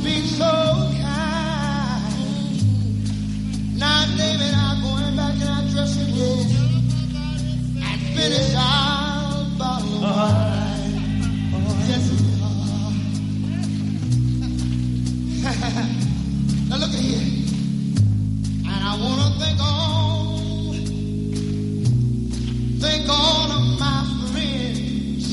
being so kind. Now, David, I'm going back in our dressing room and finish our bottle of wine. Oh, yes, we are. Now, look at here. And I want to thank all of my friends.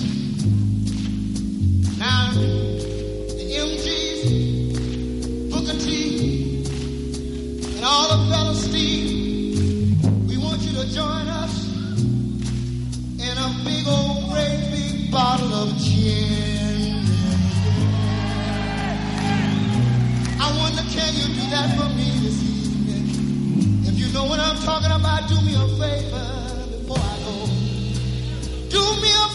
Now, the MGs, Booker T, and all the fellas, Steve, we want you to join us in a big old great big bottle of gin. I wonder, can you do that for me this evening? If you know what I'm talking about, do me a favor before I go. Do me a